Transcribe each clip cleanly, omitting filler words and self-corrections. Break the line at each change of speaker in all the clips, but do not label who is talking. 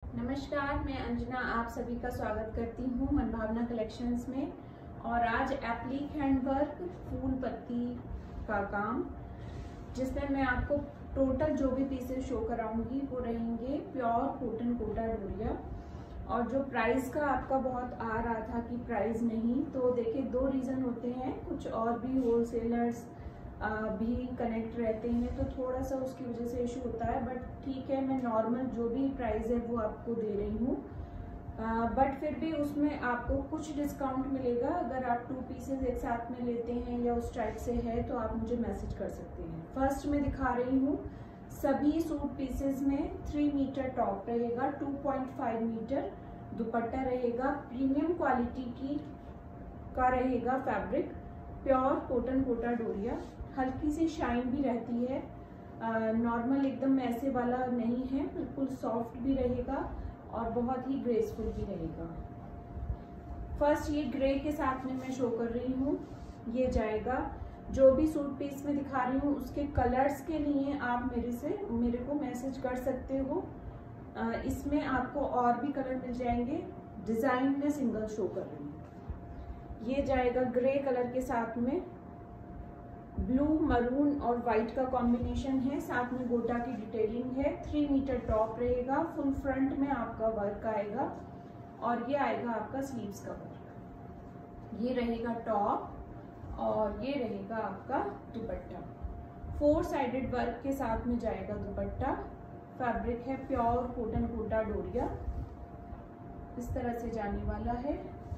नमस्कार, मैं अंजना आप सभी का स्वागत करती हूँ मनभावना कलेक्शंस में। और आज एप्लिक हैंडवर्क फूल पत्ती का काम, जिसमें मैं आपको टोटल जो भी पीसेस शो कराऊंगी वो रहेंगे प्योर कॉटन कोटा डोरिया। और जो प्राइस का आपका बहुत आ रहा था कि प्राइस नहीं, तो देखिए दो रीज़न होते हैं, कुछ और भी होलसेलर्स भी कनेक्ट रहते हैं तो थोड़ा सा उसकी वजह से इशू होता है। बट ठीक है, मैं नॉर्मल जो भी प्राइस है वो आपको दे रही हूँ। बट फिर भी उसमें आपको कुछ डिस्काउंट मिलेगा अगर आप 2 पीसेस एक साथ में लेते हैं या उस टाइप से है तो आप मुझे मैसेज कर सकते हैं। फर्स्ट में दिखा रही हूँ, सभी सूट पीसेस में 3 मीटर टॉप रहेगा, 2.5 मीटर दुपट्टा रहेगा, प्रीमियम क्वालिटी की का रहेगा फैब्रिक, प्योर कॉटन कोटा डोरिया। हल्की सी शाइन भी रहती है, नॉर्मल एकदम ऐसे वाला नहीं है, बिल्कुल सॉफ्ट भी रहेगा और बहुत ही ग्रेसफुल भी रहेगा। फर्स्ट ये ग्रे के साथ में मैं शो कर रही हूँ, ये जाएगा। जो भी सूट पीस में दिखा रही हूँ उसके कलर्स के लिए आप मेरे को मैसेज कर सकते हो। इसमें आपको और भी कलर मिल जाएंगे, डिजाइन में सिंगल शो कर रही हूँ। ये जाएगा ग्रे कलर के साथ में, ब्लू मरून और व्हाइट का कॉम्बिनेशन है, साथ में गोटा की डिटेलिंग है। 3 मीटर टॉप रहेगा, फुल फ्रंट में आपका वर्क आएगा और ये आएगा आपका स्लीव्स का वर्क। ये रहेगा टॉप और ये रहेगा आपका दुपट्टा। 4 साइडेड वर्क के साथ में जाएगा दुपट्टा। फैब्रिक है प्योर कॉटन कोटा डोरिया, इस तरह से जाने वाला है।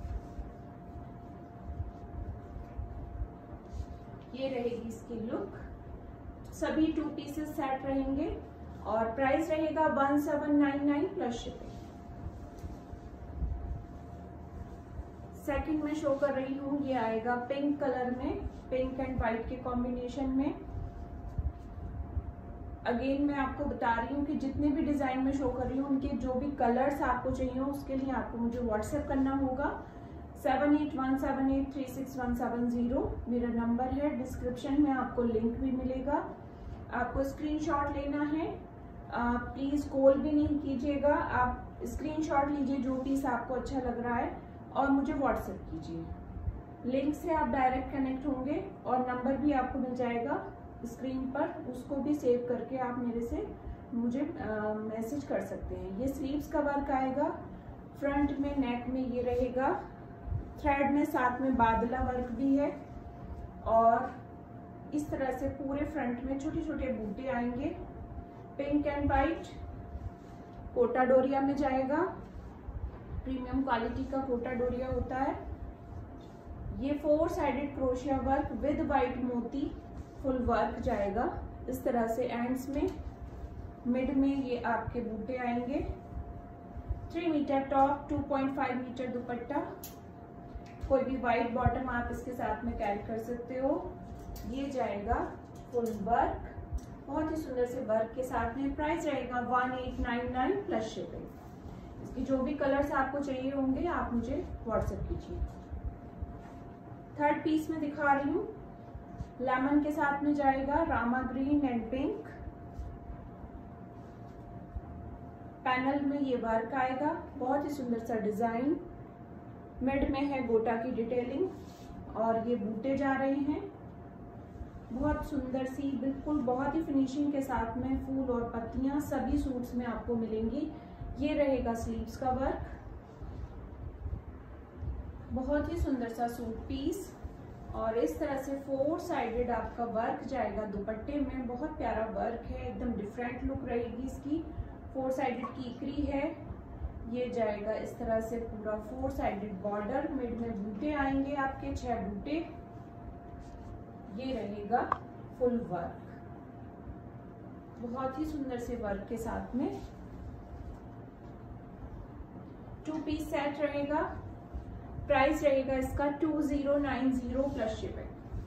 ये रहेगी इसकी लुक। सभी 2 पीसेस सेट रहेंगे और प्राइस रहेगा 1799 प्लस शिपिंग। सेकंड में शो कर रही हूँ, ये आएगा पिंक कलर में, पिंक एंड व्हाइट के कॉम्बिनेशन में। अगेन मैं आपको बता रही हूँ कि जितने भी डिजाइन में शो कर रही हूँ उनके जो भी कलर्स आपको चाहिए हो उसके लिए आपको मुझे व्हाट्सएप करना होगा। 7817836170 मेरा नंबर है। डिस्क्रिप्शन में आपको लिंक भी मिलेगा, आपको स्क्रीनशॉट लेना है। प्लीज कॉल भी नहीं कीजिएगा, आप स्क्रीनशॉट लीजिए जो पीस आपको अच्छा लग रहा है और मुझे व्हाट्सएप कीजिए। लिंक से आप डायरेक्ट कनेक्ट होंगे और नंबर भी आपको मिल जाएगा स्क्रीन पर, उसको भी सेव करके आप मुझे मैसेज कर सकते हैं। ये स्लीव्स का वर्क आएगा, फ्रंट में नेक में ये रहेगा, थ्रेड में साथ में बादला वर्क भी है और इस तरह से पूरे फ्रंट में छोटे छोटे बूटे आएंगे। Pink and white Kota Doria में जाएगा, प्रीमियम क्वालिटी का कोटा डोरिया होता है। ये 4 sided crochet work with white मोती फुल वर्क जाएगा इस तरह से। एंड्स में मिड में ये आपके बूटे आएंगे। 3 मीटर टॉप, 2.5 मीटर दुपट्टा, कोई भी वाइट बॉटम आप इसके साथ में कैरी कर सकते हो। ये जाएगा फुल वर्क, बहुत ही सुंदर से वर्क के साथ में। प्राइस रहेगा 1899 प्लस शिपिंग। इसकी जो भी कलर्स आपको चाहिए होंगे आप मुझे व्हाट्सएप कीजिए। थर्ड पीस में दिखा रही हूँ, लेमन के साथ में जाएगा, Rama green and pink. Panel में ये वर्क आएगा, बहुत ही सुंदर सा डिजाइन। मिड में है गोटा की डिटेलिंग और ये बूटे जा रहे हैं, बहुत सुंदर सी, बिल्कुल बहुत ही फिनिशिंग के साथ में फूल और पत्तियां सभी सूट्स में आपको मिलेंगी। ये रहेगा स्लीव्स का वर्क, बहुत ही सुंदर सा सूट पीस और इस तरह से 4 साइडेड आपका वर्क जाएगा दुपट्टे में। बहुत प्यारा वर्क है, एकदम डिफरेंट लुक रहेगी इसकी। 4 साइडेड कीकरी है, ये जाएगा इस तरह से पूरा 4 साइडेड बॉर्डर। मिड में बूटे आएंगे आपके 6 बूटे। ये रहेगा फुल वर्क, बहुत ही सुंदर से वर्क के साथ में। 2 पीस सेट रहेगा। प्राइस रहेगा इसका 2090 प्लस शिपिंग।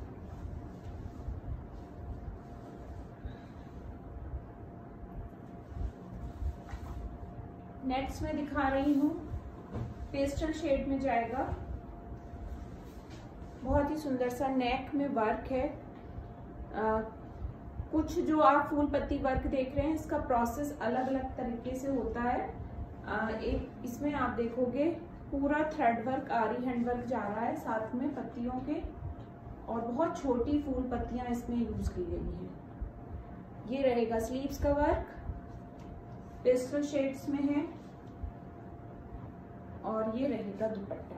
नेक्स्ट में दिखा रही हूँ, पेस्टल शेड में जाएगा, बहुत ही सुंदर सा नेक में वर्क है। कुछ जो आप फूल पत्ती वर्क देख रहे हैं इसका प्रोसेस अलग अलग तरीके से होता है। एक इसमें आप देखोगे पूरा थ्रेड वर्क, आरी हैंड वर्क जा रहा है साथ में पत्तियों के, और बहुत छोटी फूल पत्तियां इसमें यूज की गई हैं। ये रहेगा स्लीव्स का वर्क, पेस्टल शेड्स में है, और ये रहेगा दुपट्टा।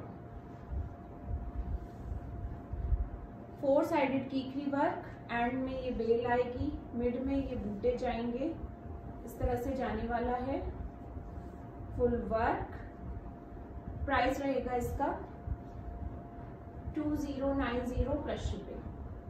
4 साइडेड कीकरी वर्क, एंड में ये बेल आएगी, मिड में ये बूटे जाएंगे, इस तरह से जाने वाला है फुल वर्क। प्राइस रहेगा इसका 2090 प्लस शिपिंग।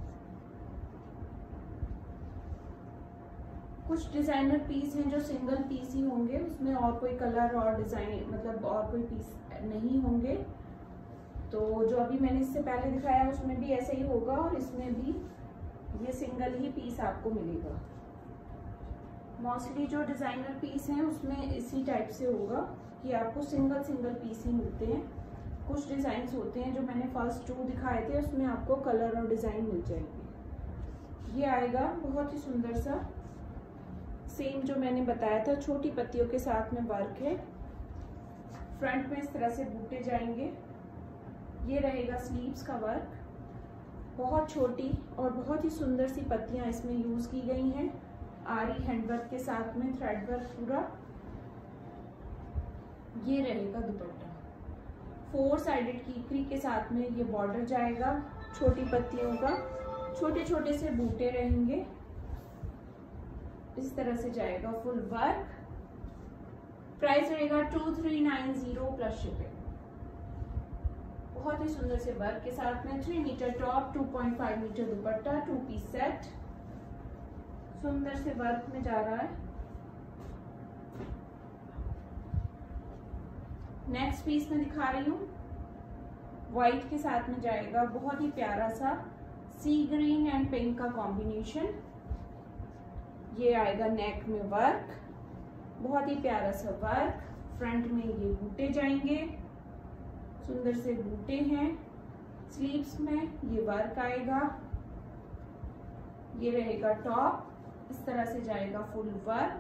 कुछ डिजाइनर पीस हैं जो सिंगल पीस ही होंगे, उसमें और कोई कलर और डिजाइन मतलब और कोई पीस नहीं होंगे। तो जो अभी मैंने इससे पहले दिखाया उसमें भी ऐसा ही होगा, और इसमें भी ये सिंगल ही पीस आपको मिलेगा। मोस्टली जो डिजाइनर पीस हैं उसमें इसी टाइप से होगा कि आपको सिंगल सिंगल पीस ही मिलते हैं। कुछ डिजाइन होते हैं जो मैंने फर्स्ट 2 दिखाए थे, उसमें आपको कलर और डिजाइन मिल जाएंगे। ये आएगा बहुत ही सुंदर सा, सेम जो मैंने बताया था, छोटी पत्तियों के साथ में वर्क है। फ्रंट में इस तरह से बूटे जाएंगे। ये रहेगा स्लीव्स का वर्क, बहुत छोटी और बहुत ही सुंदर सी पत्तियां इसमें यूज की गई हैं, आरी हैंडवर्क के साथ में थ्रेड वर्क पूरा। ये रहेगा दुपट्टा, 4 साइडेड कीकरी के साथ में ये बॉर्डर जाएगा छोटी पत्तियों का, छोटे छोटे से बूटे रहेंगे, इस तरह से जाएगा फुल वर्क। प्राइस रहेगा 2390 प्लस शिपिंग। बहुत ही सुंदर से वर्क के साथ में 3 मीटर टॉप, 2.5 मीटर दुपट्टा, 2 पीस सेट, सुंदर से वर्क में जा रहा है। नेक्स्ट पीस में दिखा रही हूँ, व्हाइट के साथ में जाएगा, बहुत ही प्यारा सा सी ग्रीन एंड पिंक का कॉम्बिनेशन। ये आएगा नेक में वर्क, बहुत ही प्यारा सा वर्क। फ्रंट में ये बूटे जाएंगे, सुंदर से बूटे हैं। स्लीव्स में ये वर्क आएगा। ये रहेगा टॉप, इस तरह से जाएगा फुल वर्क।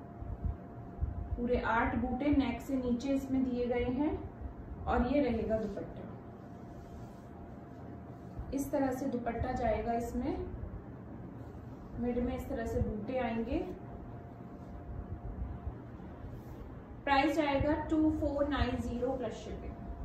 पूरे 8 बूटे नेक से नीचे इसमें दिए गए हैं, और ये रहेगा दुपट्टा। इस तरह से दुपट्टा जाएगा इसमें, मिड में इस तरह से बूटे आएंगे। प्राइस जाएगा 2490 plus shipping.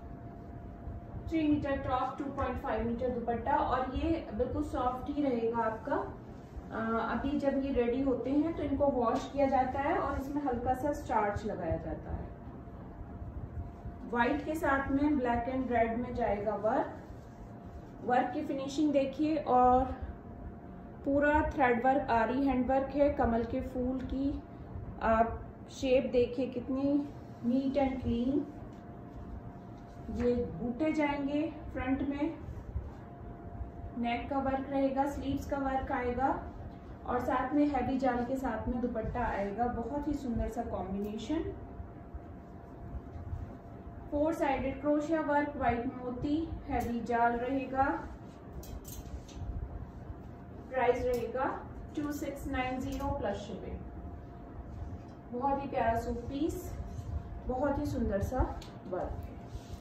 3 metre top, 2.5 metre दुपट्टा, और ये बिल्कुल सॉफ्ट ही रहेगा आपका। अभी जब ये रेडी होते हैं तो इनको वॉश किया जाता है और इसमें हल्का सा स्टार्च लगाया जाता है। व्हाइट के साथ में ब्लैक एंड रेड में जाएगा वर्क। वर्क की फिनिशिंग देखिए, और पूरा थ्रेड वर्क, आरी हैंड वर्क है। कमल के फूल की आप शेप देखिए कितनी नीट एंड क्लीन। ये बूटे जाएंगे फ्रंट में, नेक का वर्क रहेगा, स्लीव्स का वर्क आएगा, और साथ में हैवी जाल के साथ में दुपट्टा आएगा। बहुत ही सुंदर सा combination. 4 sided crochet work, white मोती, हैवी जाल रहेगा। प्राइस रहेगा 2690 प्लस शिपिंग। बहुत ही प्यारा सूट पीस, बहुत ही सुंदर सा वर्क है।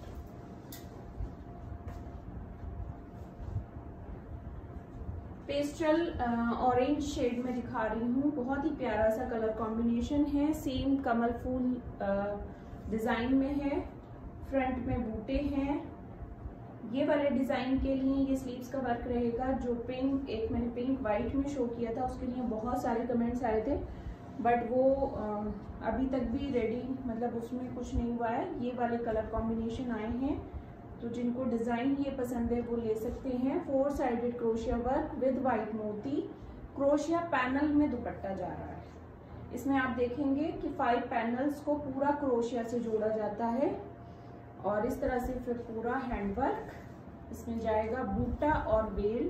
पेस्टल ऑरेंज शेड में दिखा रही हूँ, बहुत ही प्यारा सा कलर कॉम्बिनेशन है। सेम कमल फूल डिजाइन में है, फ्रंट में बूटे हैं। ये वाले डिजाइन के लिए ये स्लीव्स का वर्क रहेगा। जो पिंक, एक मैंने पिंक वाइट में शो किया था, उसके लिए बहुत सारे कमेंट्स आए थे, बट वो अभी तक भी रेडी, मतलब उसमें कुछ नहीं हुआ है। ये वाले कलर कॉम्बिनेशन आए हैं, तो जिनको डिजाइन ये पसंद है वो ले सकते हैं। 4 sided crochet work with white मोती, क्रोशिया पैनल में दुपट्टा जा रहा है। इसमें आप देखेंगे कि 5 पैनल्स को पूरा क्रोशिया से जोड़ा जाता है, और इस तरह से फिर पूरा हैंडवर्क इसमें जाएगा, बूटा और बेल।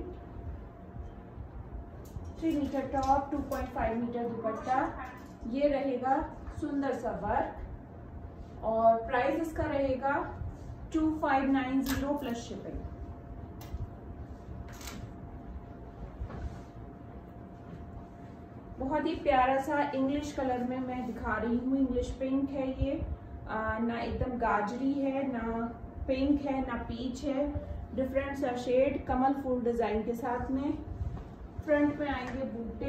3 मीटर टॉप, 2.5 मीटर दुपट्टा। ये रहेगा सुंदर सा वर्क, और प्राइस इसका रहेगा 2590 प्लस शिपिंग। बहुत ही प्यारा सा इंग्लिश कलर में मैं दिखा रही हूँ, इंग्लिश पिंक है ये, ना एकदम गाजरी है, ना पिंक है, ना पीच है, डिफरेंट सा शेड कमल फूल डिजाइन के साथ में। फ्रंट में आएंगे बूटे,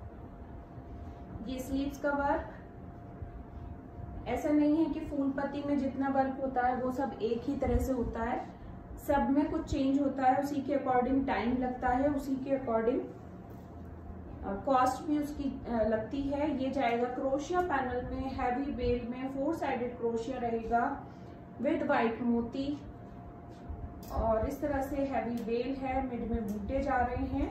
ये स्लीव्स का वर्क। ऐसा नहीं है कि फूल पत्ती में जितना वर्क होता है वो सब एक ही तरह से होता है, सब में कुछ चेंज होता है, उसी के अकॉर्डिंग टाइम लगता है, उसी के अकॉर्डिंग कॉस्ट भी उसकी लगती है। ये जाएगा क्रोशिया पैनल में, हैवी बेल में, 4 साइडेड क्रोशिया रहेगा विद वाइट मोती, और इस तरह से हैवी बेल है, मिड में बूटे जा रहे हैं।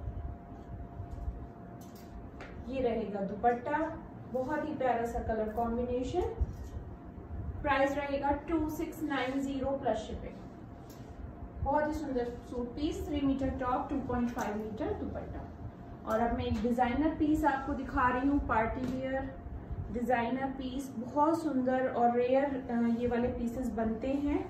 ये रहेगा दुपट्टा, बहुत ही प्यारा सा कलर कॉम्बिनेशन। प्राइस रहेगा 2690 प्लस शिपिंग। बहुत ही सुंदर suit piece, 3 metre top, 2.5 metre दुपट्टा। और अब मैं एक डिजाइनर पीस आपको दिखा रही हूँ, पार्टी वियर डिजाइनर पीस, बहुत सुंदर और रेयर ये वाले पीसेस बनते हैं।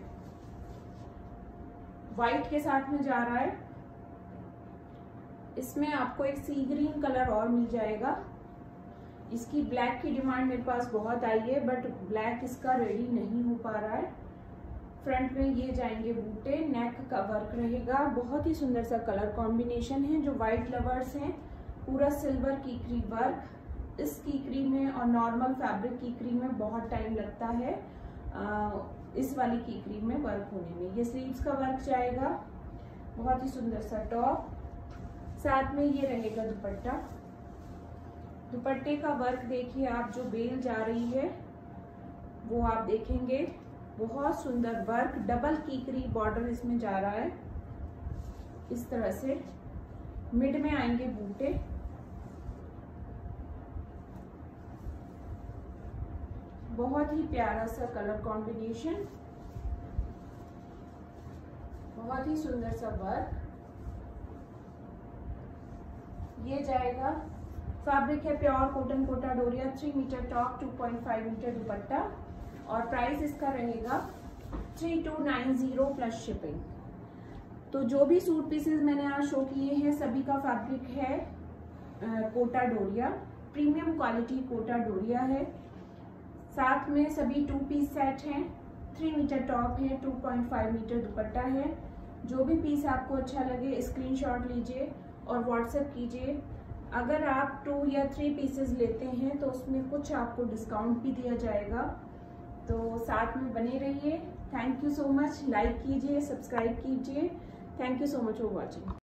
व्हाइट के साथ में जा रहा है, इसमें आपको एक सी ग्रीन कलर और मिल जाएगा। इसकी ब्लैक की डिमांड मेरे पास बहुत आई है, बट ब्लैक इसका रेडी नहीं हो पा रहा है। फ्रंट में ये जाएंगे बूटे, नेक का वर्क रहेगा, बहुत ही सुंदर सा कलर कॉम्बिनेशन है। जो व्हाइट लवर्स हैं, पूरा सिल्वर कीकरी वर्क। इस कीकरी में और नॉर्मल फैब्रिक कीकरी में बहुत टाइम लगता है, इस वाली कीकरी में वर्क होने में। ये स्लीव्स का वर्क जाएगा, बहुत ही सुंदर सा टॉप, साथ में ये रहेगा दुपट्टा। दुपट्टे का वर्क देखिए आप, जो बेल जा रही है वो आप देखेंगे, बहुत सुंदर वर्क, डबल कीकरी बॉर्डर इसमें जा रहा है इस तरह से। मिड में आएंगे बूटे, बहुत ही प्यारा सा कलर कॉम्बिनेशन, बहुत ही सुंदर सा वर्क। ये जाएगा, फैब्रिक है प्योर कॉटन कोटा डोरिया, 3 मीटर टॉप, 2.5 मीटर दुपट्टा, और प्राइस इसका रहेगा 3290 प्लस शिपिंग। तो जो भी सूट पीसेस मैंने आज शो किए हैं सभी का फैब्रिक है कोटा डोरिया, प्रीमियम क्वालिटी कोटा डोरिया है। साथ में सभी 2 पीस सेट हैं, 3 मीटर टॉप है, 2.5 मीटर दुपट्टा है। जो भी पीस आपको अच्छा लगे स्क्रीनशॉट लीजिए और व्हाट्सएप कीजिए। अगर आप 2 या 3 पीसेस लेते हैं तो उसमें कुछ आपको डिस्काउंट भी दिया जाएगा, तो साथ में बने रहिए। Thank you so much, like कीजिए, सब्सक्राइब कीजिए। Thank you so much for watching.